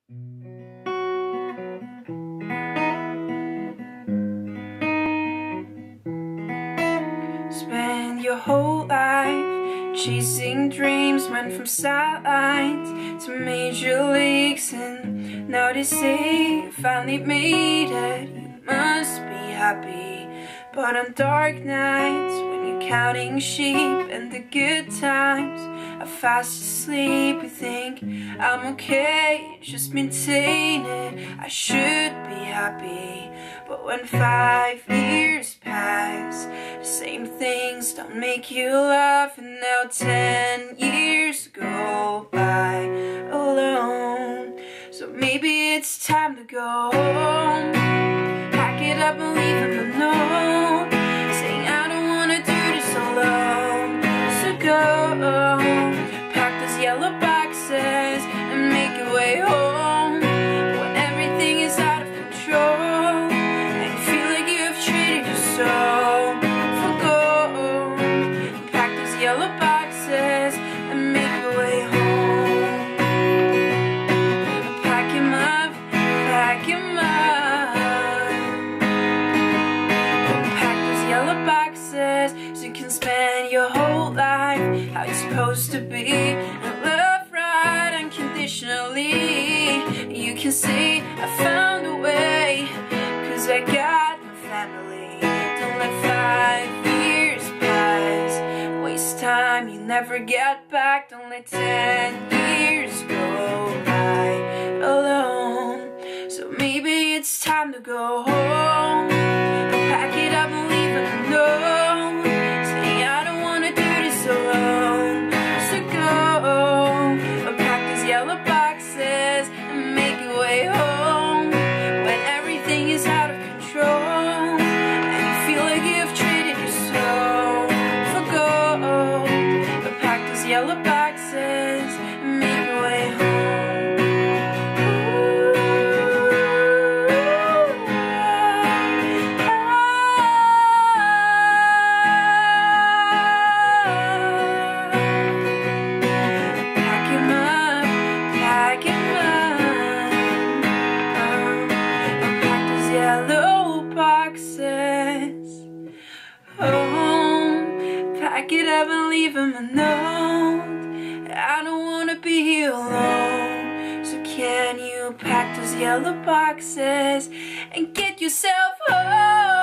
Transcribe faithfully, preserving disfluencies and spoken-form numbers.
Spend your whole life chasing dreams, went from sidelines to major leagues, and now they say you finally made it. You must be happy, but on dark nights when you're counting sheep and the good times are fast asleep, you think I'm okay, just maintain it. I should be happy, but when five years pass, the same things don't make you laugh, and now ten years go by alone. So maybe it's time to go home, pack it up and leave him alone, saying I don't wanna do this alone. So go, pack those yellow boxes and make your way home when everything is out of control and you feel like you have traded your soul for gold. Pack those yellow boxes and make your way home. Pack him up, pack him up. So you can spend your whole life how you're supposed to be, and love right unconditionally. You can say I found a way, cause I got my family. Don't let five years pass, waste time you never get back. Don't let ten years go by alone. So maybe it's time to go home, pack it up and leave it alone, say I don't wanna do this alone. So go, pack those yellow boxes and make your way home when everything is out of control and you feel like you've traded your soul for gold. But pack those yellow boxes and make your way home. Pack it up and leave him a note. I don't wanna be here alone. So can you pack those yellow boxes and get yourself home?